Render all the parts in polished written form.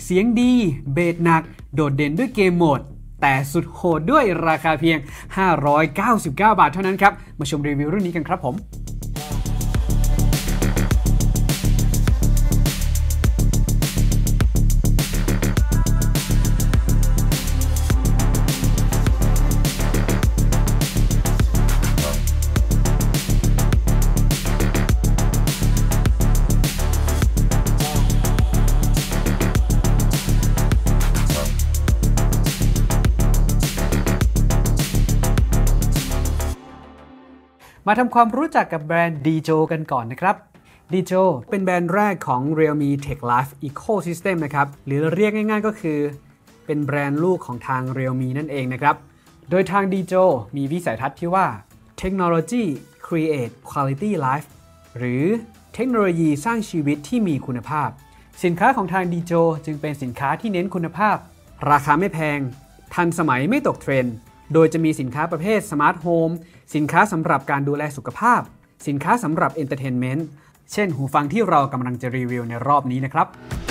เสียงดีเบสหนักโดดเด่นด้วยเกมโหมดแต่สุดโหดด้วยราคาเพียง599 บาทเท่านั้นครับมาชมรีวิวรุ่นนี้กันครับผมมาทำความรู้จักกับแบรนด์ Djo กันก่อนนะครับ Djo เป็นแบรนด์แรกของ Realme Tech Life Ecosystem นะครับหรือเรียกง่ายๆก็คือเป็นแบรนด์ลูกของทาง Realme นั่นเองนะครับโดยทาง Djo มีวิสัยทัศน์ที่ว่า Technology Create Quality Life หรือเทคโนโลยีสร้างชีวิตที่มีคุณภาพสินค้าของทาง Djo จึงเป็นสินค้าที่เน้นคุณภาพราคาไม่แพงทันสมัยไม่ตกเทรนด์โดยจะมีสินค้าประเภทสมาร์ทโฮมสินค้าสำหรับการดูแลสุขภาพสินค้าสำหรับเอนเตอร์เทนเมนต์เช่นหูฟังที่เรากำลังจะรีวิวในรอบนี้นะครับ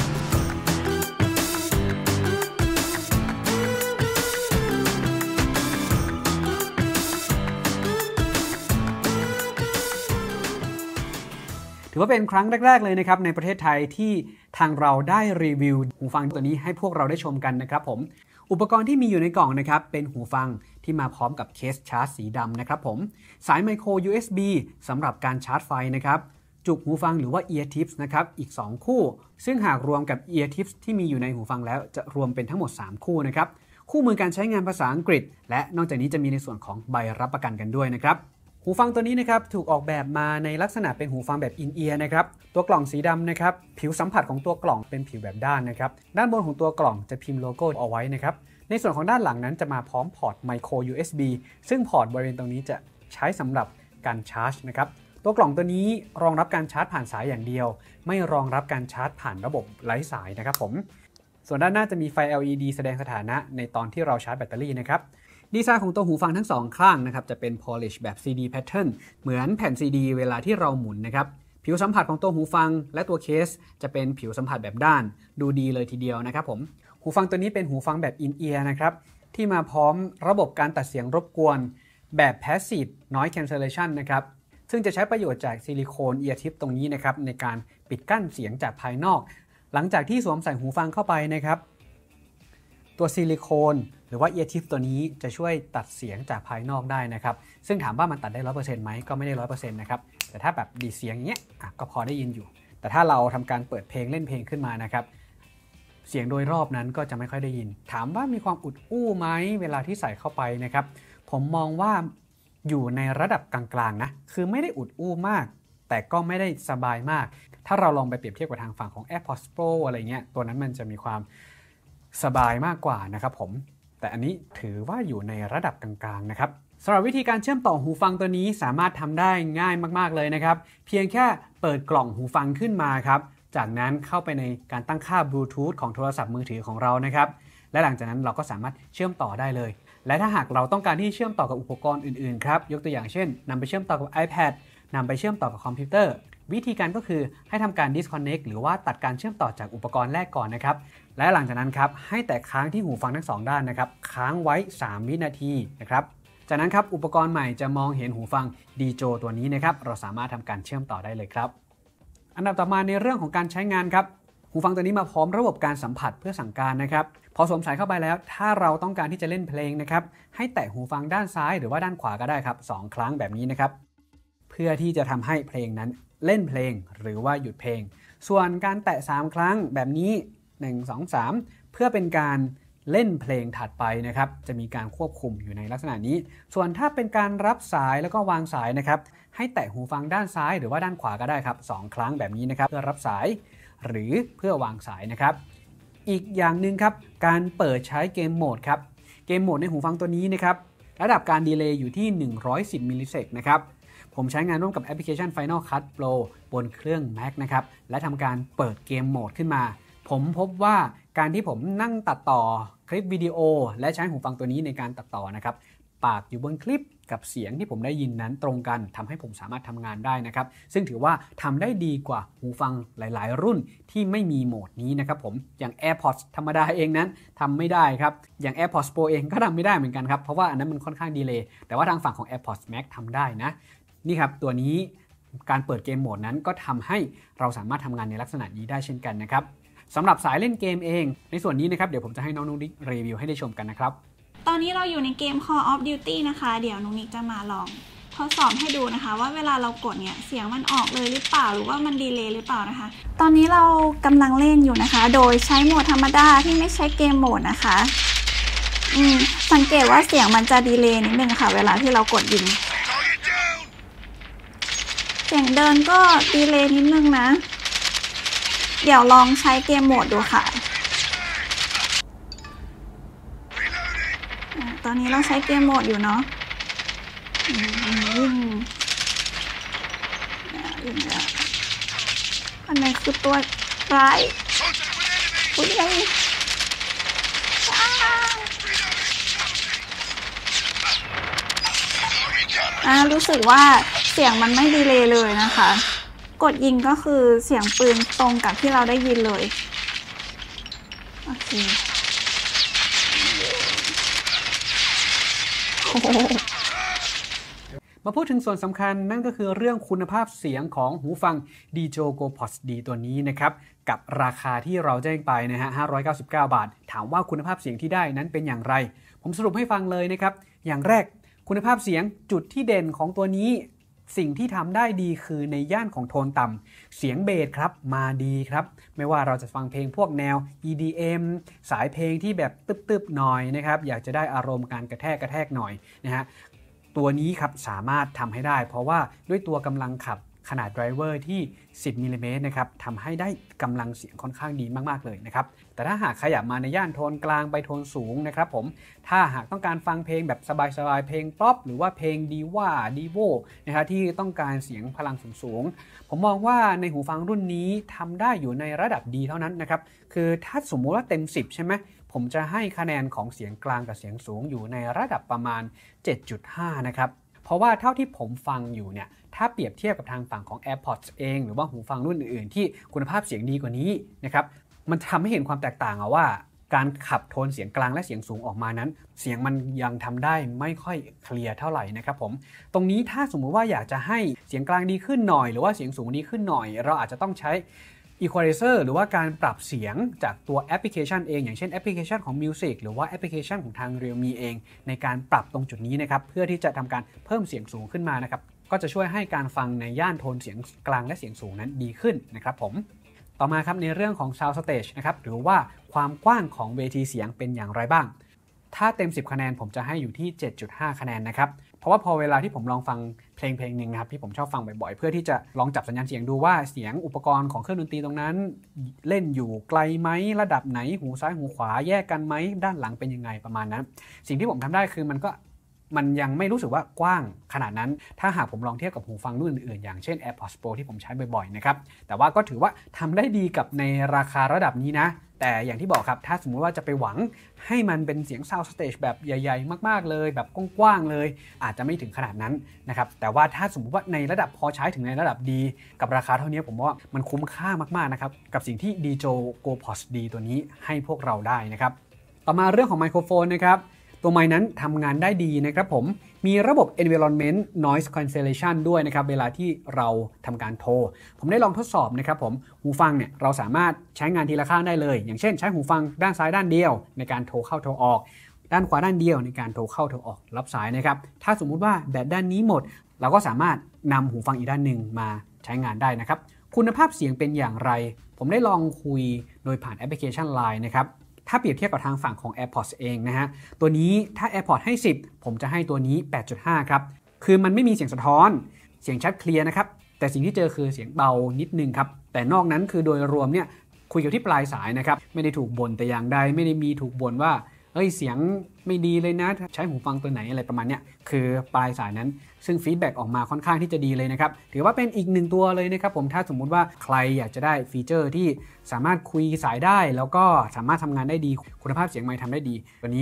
ถือว่าเป็นครั้งแรกๆเลยนะครับในประเทศไทยที่ทางเราได้รีวิวหูฟังตัวนี้ให้พวกเราได้ชมกันนะครับผมอุปกรณ์ที่มีอยู่ในกล่องนะครับเป็นหูฟังที่มาพร้อมกับเคสชาร์จสีดำนะครับผมสายไมโคร USB สำหรับการชาร์จไฟนะครับจุกหูฟังหรือว่า Ear Tips นะครับอีก2คู่ซึ่งหากรวมกับ Ear Tips ที่มีอยู่ในหูฟังแล้วจะรวมเป็นทั้งหมด3คู่นะครับคู่มือการใช้งานภาษาอังกฤษและนอกจากนี้จะมีในส่วนของใบรับประกันกันด้วยนะครับหูฟังตัวนี้นะครับถูกออกแบบมาในลักษณะเป็นหูฟังแบบ In-ear นะครับตัวกล่องสีดำนะครับผิวสัมผัสของตัวกล่องเป็นผิวแบบด้านนะครับด้านบนของตัวกล่องจะพิมพ์โลโก้เอาไว้นะครับในส่วนของด้านหลังนั้นจะมาพร้อมพอร์ต Micro USB ซึ่งพอร์ตบริเวณตรงนี้จะใช้สำหรับการชาร์จนะครับตัวกล่องตัวนี้รองรับการชาร์จผ่านสายอย่างเดียวไม่รองรับการชาร์จผ่านระบบไร้สายนะครับผมส่วนด้านหน้าจะมีไฟ LED แสดงสถานะในตอนที่เราชาร์จแบตเตอรี่นะครับดีไซน์ของตัวหูฟังทั้ง2ข้างนะครับจะเป็น polish แบบ CD pattern เหมือนแผ่น CD เวลาที่เราหมุนนะครับผิวสัมผัสของตัวหูฟังและตัวเคสจะเป็นผิวสัมผัสแบบด้านดูดีเลยทีเดียวนะครับผมหูฟังตัวนี้เป็นหูฟังแบบ In-ear นะครับที่มาพร้อมระบบการตัดเสียงรบกวนแบบ Passive Noise Cancellation นะครับซึ่งจะใช้ประโยชน์จากซิลิโคน Ear Tip ตรงนี้นะครับในการปิดกั้นเสียงจากภายนอกหลังจากที่สวมใส่หูฟังเข้าไปนะครับตัวซิลิโคนหรือว่า Ear Tip ตัวนี้จะช่วยตัดเสียงจากภายนอกได้นะครับซึ่งถามว่ามันตัดได้ 100% ไหมก็ไม่ได้ 100% นะครับแต่ถ้าแบบดีเสียงอย่างเงี้ยก็พอได้ยินอยู่แต่ถ้าเราทำการเปิดเพลงเล่นเพลงขึ้นมานะครับเสียงโดยรอบนั้นก็จะไม่ค่อยได้ยินถามว่ามีความอุดอู้ไหมเวลาที่ใส่เข้าไปนะครับผมมองว่าอยู่ในระดับกลางๆนะคือไม่ได้อุดอู้มากแต่ก็ไม่ได้สบายมากถ้าเราลองไปเปรียบเทียบกับทางฝั่งของ AirPods Pro อะไรเงี้ยตัวนั้นมันจะมีความสบายมากกว่านะครับผมแต่อันนี้ถือว่าอยู่ในระดับกลางๆนะครับสำหรับวิธีการเชื่อมต่อหูฟังตัวนี้สามารถทำได้ง่ายมากๆเลยนะครับเพียงแค่เปิดกล่องหูฟังขึ้นมาครับจากนั้นเข้าไปในการตั้งค่าบลูทูธของโทรศัพท์มือถือของเรานะครับและหลังจากนั้นเราก็สามารถเชื่อมต่อได้เลยและถ้าหากเราต้องการที่เชื่อมต่อกับอุปกรณ์อื่นๆครับยกตัวอย่างเช่นนำไปเชื่อมต่อกับ iPad นำไปเชื่อมต่อกับคอมพิวเตอร์วิธีการก็คือให้ทำการ disconnect หรือว่าตัดการเชื่อมต่อจากอุปกรณ์แรกก่อนนะครับและหลังจากนั้นครับให้แตะค้างที่หูฟังทั้ง2ด้านนะครับค้างไว้3 วินาทีนะครับจากนั้นครับอุปกรณ์ใหม่จะมองเห็นหูฟัง Djo ตัวนี้นะครับเราสามารถทำการเชื่อมต่อได้เลยครับอันดับต่อมาในเรื่องของการใช้งานครับหูฟังตัวนี้มาพร้อมระบบการสัมผัสเพื่อสั่งการนะครับพอสวมใส่เข้าไปแล้วถ้าเราต้องการที่จะเล่นเพลงนะครับให้แตะหูฟังด้านซ้ายหรือว่าด้านขวาก็ได้ครับ2 ครั้งแบบนี้นะครับเพื่อที่จะทำให้เพลงนั้นเล่นเพลงหรือว่าหยุดเพลงส่วนการแตะ3 ครั้งแบบนี้1 2 3เพื่อเป็นการเล่นเพลงถัดไปนะครับจะมีการควบคุมอยู่ในลักษณะนี้ส่วนถ้าเป็นการรับสายแล้วก็วางสายนะครับให้แตะหูฟังด้านซ้ายหรือว่าด้านขวาก็ได้ครับ2 ครั้งแบบนี้นะครับเพื่อรับสายหรือเพื่อวางสายนะครับอีกอย่างหนึ่งครับการเปิดใช้เกมโหมดครับเกมโหมดในหูฟังตัวนี้นะครับระดับการดีเลย์อยู่ที่110 มิลลิเซกนะครับผมใช้งานร่วมกับแอปพลิเคชัน Final Cut Pro บนเครื่อง Mac นะครับและทำการเปิดเกมโหมดขึ้นมาผมพบว่าการที่ผมนั่งตัดต่อคลิปวิดีโอและใช้หูฟังตัวนี้ในการตัดต่อนะครับปากอยู่บนคลิปกับเสียงที่ผมได้ยินนั้นตรงกันทำให้ผมสามารถทำงานได้นะครับซึ่งถือว่าทำได้ดีกว่าหูฟังหลายๆรุ่นที่ไม่มีโหมดนี้นะครับผมอย่าง AirPods ธรรมดาเองนั้นทำไม่ได้ครับอย่าง AirPods Pro เองก็ทำไม่ได้เหมือนกันครับเพราะว่าอันนั้นมันค่อนข้างดีเลย์แต่ว่าทางฝั่งของ AirPods Max ทำได้นะนี่ครับตัวนี้การเปิดเกมโหมดนั้นก็ทำให้เราสามารถทำงานในลักษณะนี้ได้เช่นกันนะครับสำหรับสายเล่นเกมเองในส่วนนี้นะครับเดี๋ยวผมจะให้น้องนุ๊กรีวิวให้ได้ชมกันนะครับตอนนี้เราอยู่ในเกม Call of Duty นะคะเดี๋ยวนุ๊กจะมาลองทดสอบให้ดูนะคะว่าเวลาเรากดเนี่ยเสียงมันออกเลยหรือเปล่าหรือว่ามันดีเลย์หรือเปล่านะคะตอนนี้เรากำลังเล่นอยู่นะคะโดยใช้โหมดธรรมดาที่ไม่ใช้เกมโหมดนะคะสังเกตว่าเสียงมันจะดีเลย์นิดนึงค่ะเวลาที่เรากดยิงเสียงเดินก็ดีเลย์นิดนึงนะเดี๋ยวลองใช้เกมโหมดดูค่ะตอนนี้เราใช้เกมโหมดอยู่เนาะยิงแล้วอันไหนคือตัวร้ายอุ้ยรู้สึกว่าเสียงมันไม่ดีเลย์เลยนะคะกดยิงก็คือเสียงปืนตรงกับที่เราได้ยินเลยโอเคมาพูดถึงส่วนสำคัญนั่นก็คือเรื่องคุณภาพเสียงของหูฟัง DJI Go Pods D ตัวนี้นะครับกับราคาที่เราแจ้งไปนะฮะ599 บาทถามว่าคุณภาพเสียงที่ได้นั้นเป็นอย่างไรผมสรุปให้ฟังเลยนะครับอย่างแรกคุณภาพเสียงจุดที่เด่นของตัวนี้สิ่งที่ทำได้ดีคือในย่านของโทนต่ำเสียงเบสครับมาดีครับไม่ว่าเราจะฟังเพลงพวกแนว EDM สายเพลงที่แบบตึบๆหน่อยนะครับอยากจะได้อารมณ์การกระแทกหน่อยนะฮะตัวนี้ครับสามารถทำให้ได้เพราะว่าด้วยตัวกำลังขับขนาดไดรเวอร์ที่10มิลลิเมตรนะครับทำให้ได้กำลังเสียงค่อนข้างดีมากๆเลยนะครับแต่ถ้าหากขยับมาในย่านโทนกลางไปโทนสูงนะครับผมถ้าหากต้องการฟังเพลงแบบสบายๆเพลงป๊อปหรือว่าเพลงดีโวนะครับที่ต้องการเสียงพลังสูงผมมองว่าในหูฟังรุ่นนี้ทำได้อยู่ในระดับดีเท่านั้นนะครับคือถ้าสมมุติว่าเต็ม10ใช่ไหมผมจะให้คะแนนของเสียงกลางกับเสียงสูงอยู่ในระดับประมาณ 7.5 นะครับเพราะว่าเท่าที่ผมฟังอยู่เนี่ยถ้าเปรียบเทียบกับทางฝั่งของ AirPods เองหรือว่าหูฟังรุ่นอื่นๆที่คุณภาพเสียงดีกว่านี้นะครับมันทำให้เห็นความแตกต่างว่าการขับโทนเสียงกลางและเสียงสูงออกมานั้นเสียงมันยังทำได้ไม่ค่อยเคลียร์เท่าไหร่นะครับผมตรงนี้ถ้าสมมุติว่าอยากจะให้เสียงกลางดีขึ้นหน่อยหรือว่าเสียงสูงดีขึ้นหน่อยเราอาจจะต้องใช้Equalizer หรือว่าการปรับเสียงจากตัวแอปพลิเคชันเองอย่างเช่นแอปพลิเคชันของ Music หรือว่าแอปพลิเคชันของทาง Realme เองในการปรับตรงจุดนี้นะครับเพื่อที่จะทำการเพิ่มเสียงสูงขึ้นมานะครับก็จะช่วยให้การฟังในย่านโทนเสียงกลางและเสียงสูงนั้นดีขึ้นนะครับผมต่อมาครับในเรื่องของ Sound Stage นะครับหรือว่าความกว้างของเวทีเสียงเป็นอย่างไรบ้างถ้าเต็ม10คะแนนผมจะให้อยู่ที่ 7.5 คะแนนนะครับเพราะว่าพอเวลาที่ผมลองฟังเพลงหนึ่งนะครับที่ผมชอบฟังบ่อยๆเพื่อที่จะลองจับสัญญาณเสียงดูว่าเสียงอุปกรณ์ของเครื่องดนตรีตรงนั้นเล่นอยู่ไกลไหมระดับไหนหูซ้ายหูขวาแยกกันไหมด้านหลังเป็นยังไงประมาณนั้นสิ่งที่ผมทำได้คือมันยังไม่รู้สึกว่ากว้างขนาดนั้นถ้าหากผมลองเทียบกับหูฟังรุ่นอื่นๆอย่างเช่น AirPods Pro ที่ผมใช้บ่อยๆนะครับแต่ว่าก็ถือว่าทำได้ดีกับในราคาระดับนี้นะแต่อย่างที่บอกครับถ้าสมมุติว่าจะไปหวังให้มันเป็นเสียง Sound Stage แบบใหญ่ๆมากๆเลยแบบกว้างๆเลยอาจจะไม่ถึงขนาดนั้นนะครับแต่ว่าถ้าสมมุติว่าในระดับพอใช้ถึงในระดับดีกับราคาเท่านี้ผมว่ามันคุ้มค่ามากๆนะครับกับสิ่งที่ DJI Go Pods D ตัวนี้ให้พวกเราได้นะครับต่อมาเรื่องของไมโครโฟนนะครับตัวไมค์นั้นทำงานได้ดีนะครับผมมีระบบ Environment Noise Cancellation ด้วยนะครับเวลาที่เราทำการโทรผมได้ลองทดสอบนะครับผมหูฟังเนี่ยเราสามารถใช้งานทีละข้างได้เลยอย่างเช่นใช้หูฟังด้านซ้ายด้านเดียวในการโทรเข้าโทรออกด้านขวาด้านเดียวในการโทรเข้าโทรออกรับสายนะครับถ้าสมมุติว่าแบตด้านนี้หมดเราก็สามารถนำหูฟังอีกด้านหนึ่งมาใช้งานได้นะครับคุณภาพเสียงเป็นอย่างไรผมได้ลองคุยโดยผ่านแอปพลิเคชัน LINE นะครับถ้าเปรียบเทียบกับทางฝั่งของ AirPods เองนะฮะตัวนี้ถ้า AirPods ให้10ผมจะให้ตัวนี้ 8.5 ครับคือมันไม่มีเสียงสะท้อนเสียงชัดเคลียร์นะครับแต่สิ่งที่เจอคือเสียงเบานิดนึงครับแต่นอกนั้นคือโดยรวมเนี่ยคุยกับที่ปลายสายนะครับไม่ได้ถูกบ่นแต่อย่างใดไม่ได้มีถูกบ่นว่าเสียงไม่ดีเลยนะใช้หูฟังตัวไหนอะไรประมาณเนี้ยคือปลายสายนั้นซึ่งฟีดแบ็กออกมาค่อนข้างที่จะดีเลยนะครับถือว่าเป็นอีกหนึ่งตัวเลยนะครับผมถ้าสมมุติว่าใครอยากจะได้ฟีเจอร์ที่สามารถคุยสายได้แล้วก็สามารถทำงานได้ดีคุณภาพเสียงไมค์ทำได้ดีตัวนี้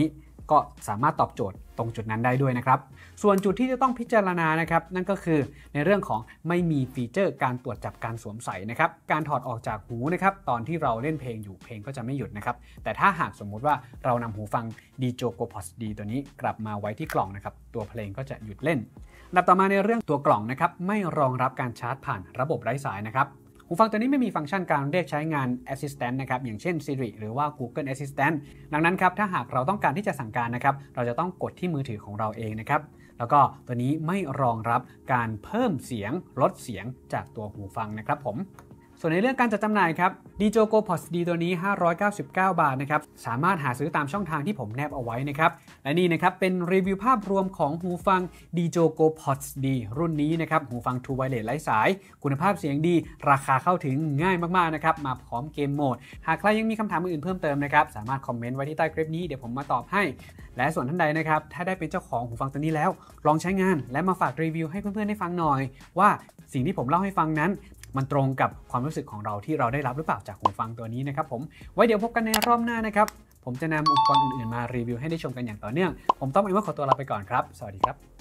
ก็สามารถตอบโจทย์ตรงจุดนั้นได้ด้วยนะครับส่วนจุดที่จะต้องพิจารณานะครับนั่นก็คือในเรื่องของไม่มีฟีเจอร์การตรวจจับการสวมใส่นะครับการถอดออกจากหูนะครับตอนที่เราเล่นเพลงอยู่เพลงก็จะไม่หยุดนะครับแต่ถ้าหากสมมุติว่าเรานำหูฟัง Djoco Pods D ตัวนี้กลับมาไว้ที่กล่องนะครับตัวเพลงก็จะหยุดเล่นอันดับต่อมาในเรื่องตัวกล่องนะครับไม่รองรับการชาร์จผ่านระบบไร้สายนะครับหูฟังตัวนี้ไม่มีฟังก์ชันการเรียกใช้งาน Assistant นะครับอย่างเช่น Siri หรือว่า Google Assistant ดังนั้นครับถ้าหากเราต้องการที่จะสั่งการนะครับเราจะต้องกดที่มือถือของเราเองนะครับแล้วก็ตัวนี้ไม่รองรับการเพิ่มเสียงลดเสียงจากตัวหูฟังนะครับผมส่วนในเรื่องการจัดจำหน่ายครับ Djoco Pods D ตัวนี้599 บาทนะครับสามารถหาซื้อตามช่องทางที่ผมแนบเอาไว้นะครับและนี่นะครับเป็นรีวิวภาพรวมของหูฟัง Djoco Pods D รุ่นนี้นะครับหูฟัง True Wireless ไร้สายคุณภาพเสียงดีราคาเข้าถึงง่ายมากๆนะครับมาพร้อมเกมโหมดหากใครยังมีคำถามอื่นเพิ่มเติมนะครับสามารถคอมเมนต์ไว้ที่ใต้คลิปนี้เดี๋ยวผมมาตอบให้และส่วนท่านใดนะครับถ้าได้เป็นเจ้าของหูฟังตัวนี้แล้วลองใช้งานและมาฝากรีวิวให้เพื่อนๆได้ฟังหน่อยว่าสิ่งที่ผมเล่าให้ฟังนั้นมันตรงกับความรู้สึกของเราที่เราได้รับหรือเปล่าจากหูฟังตัวนี้นะครับผมไว้เดี๋ยวพบกันในรอบหน้านะครับผมจะนำอุปกรณ์อื่นๆมารีวิวให้ได้ชมกันอย่างต่อเนื่องผมต้องขอตัวลาไปก่อนครับสวัสดีครับ